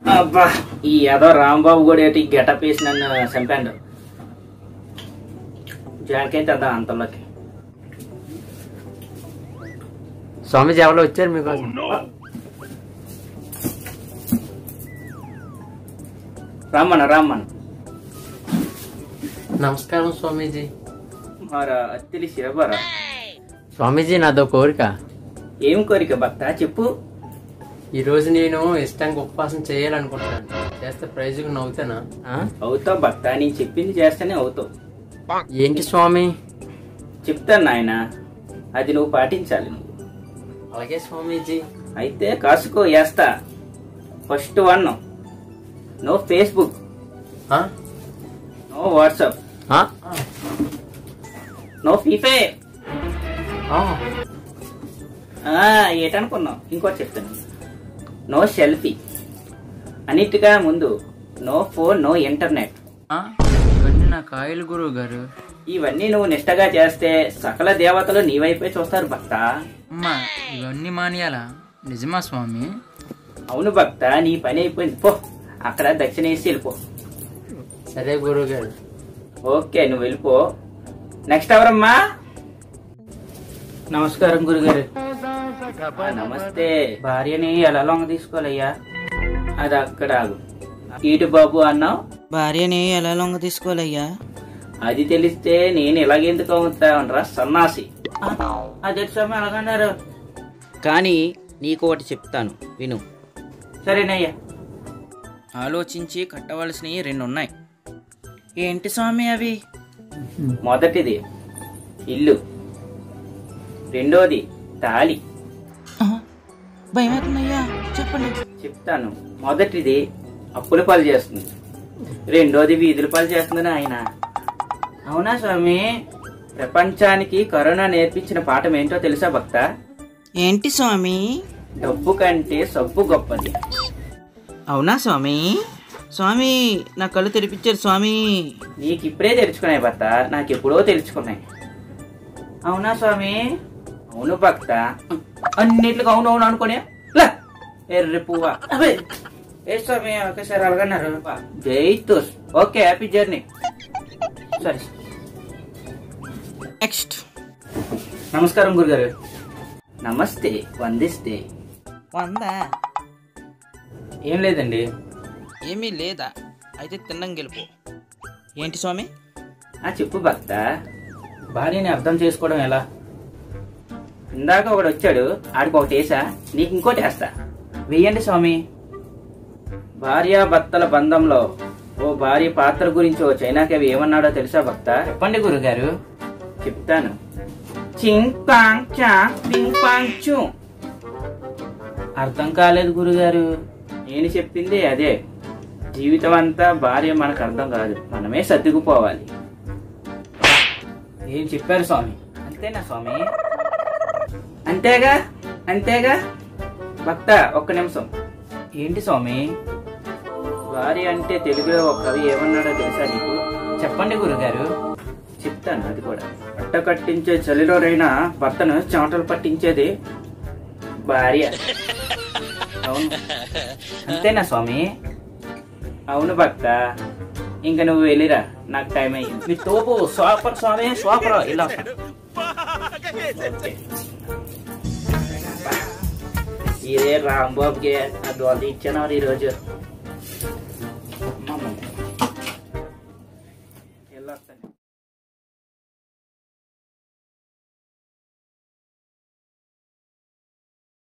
అబ్బా ఈ ఏదో రాంబాబు కూడా ఏంటి గెటప్ వేసి నన్ను చంపాడు. జాకైతే అదా అంతలోకి స్వామీజీ ఎవరో వచ్చారు మీకోసం. రామ్మన్న నమస్కారం స్వామీజీ. మారా తెలిసి ఎవరా స్వామీజీ నాదో కోరిక. ఏం కోరిక భక్త చెప్పు. ఈ రోజు నేను ఇష్టంగా ఉపవాసం చేయాలనుకుంటున్నాను. చేస్తే ప్రైజ్ అవుతానా? అవుతావు భక్త, నేను చెప్పింది చేస్తేనే అవుతావు. ఏంటి స్వామి? చెప్తాను నాయన, అది నువ్వు పాటించాలి. నువ్వు అలాగే స్వామీజీ. అయితే కాసుకో వేస్తా. First 1, no Facebook, no WhatsApp, no ఫీఫే. ఏటనుకున్నావు? ఇంకోటి చెప్తాను, నో సెల్ఫీ. అన్నిటిగా ముందు నో ఫోన్, నో ఇంటర్నెట్. ఇవన్నీ నా కాయలు గురువు గారు. ఇవన్నీ నువ్వు నిష్టగా చేస్తే సకల దేవతలు నీ వైపే చూస్తారు భక్త. అమ్మా ఇవన్నీ మానేయాలా? నిజమా స్వామి? అవును భక్త, నీ పని అయిపోయింది. పో, అక్కడ దక్షిణ వేసి వెళ్ళిపో. సరే గురువు గారు. ఓకే, నువ్వు వెళ్ళిపో. నెక్స్ట్ ఎవరమ్మా? నమస్కారం గురుగారు. నమస్తే. భార్యని ఎలా లొంగ తీసుకోవాలయ్యా? అది అక్కడ ఆగు. ఈటు బాబు అన్నావు, భార్యని ఎలా లొంగ తీసుకోవాలయ్యా? అది తెలిస్తే నేను ఇలాగెందుకు అవుతావనరా సన్నాసి. అదే సమయం అలాగన్నారు. కానీ నీకు ఒకటి చెప్తాను విను. సరేనయ్యా. ఆలోచించి కట్టవలసినవి 2 ఉన్నాయి. ఏంటి స్వామి అవి? మొదటిది ఇల్లు, రెండోది తాళి. భయమవుతుందయ్యా, చెప్పండి. చెప్తాను. మొదటిది అప్పుల పాలు చేస్తుంది, రెండోది వీధుల పాలు చేస్తుందని ఆయన. అవునా స్వామి? ప్రపంచానికి కరోనా నేర్పించిన పాఠం ఏంటో తెలుసా భక్త? ఏంటి స్వామి? డబ్బు కంటే సబ్బు గొప్పది. అవునా స్వామి? స్వామి నా కళ్ళు తెరిపించారు స్వామి. నీకు ఇప్పుడే తెరుచుకున్నాయి భక్త, నాకు ఎప్పుడో తెరుచుకున్నాయి. అవునా స్వామి? అవును భక్త. అన్నిట్లుగా అవునవును అనుకునే ఎర్రి పువ్వా. ఏ స్వామి ఒకేసారి అలాగన్నారు? జైతోస్. Okay, happy journey. సరే, నెక్స్ట్. నమస్కారం గురుగారు. నమస్తే. వందిస్తే 100. ఏం లేదండి. ఏమీ లేదా? అయితే తిన్నం గెలుపు. ఏంటి స్వామి? చెప్పు భక్త. భార్యని అర్థం చేసుకోవడం ఎలా? ఇందాక ఒకడు వచ్చాడు, ఆడికి ఒకటి వేసా, నీకు ఇంకోటి వేస్తా. వెయ్యండి స్వామి. భార్యాభర్తల బంధంలో ఓ భార్య పాత్ర గురించి ఓ చైనా కవి ఏమన్నాడో తెలుసా భక్త? చెప్పండి గురుగారు. చెప్తాను. చింగ్ పాంగ్ చాంగ్ పింగ్ పాంగ్ చూ. అర్థం కాలేదు గురుగారు. నేను చెప్పింది అదే. జీవితం అంతా భార్య మనకు అర్థం కాదు, మనమే సర్దుకుపోవాలి. ఏం చెప్పారు స్వామి? అంతేనా స్వామి? అంతేగా భక్త. ఒక్క నిమిషం. ఏంటి స్వామి? భార్య అంటే తెలుగులో ఒక కవి ఏమన్నాడో తెలుసా నీకు? చెప్పండి గురుగారు. చెప్తాను అది కూడా. పట్ట కట్టించే చలిలోనైనా భర్తను చెమటలు పట్టించేది భార్య. అవును, అంతేనా స్వామి? అవును భక్త. ఇంక నువ్వు వెళ్ళిరా, నాకు టైం అయ్యింది. మీ తోపు సూపర్ స్వామి, సూపర్. ఇలా ఇదే రాంబాబుకి అది ఇచ్చాను ఈరోజు.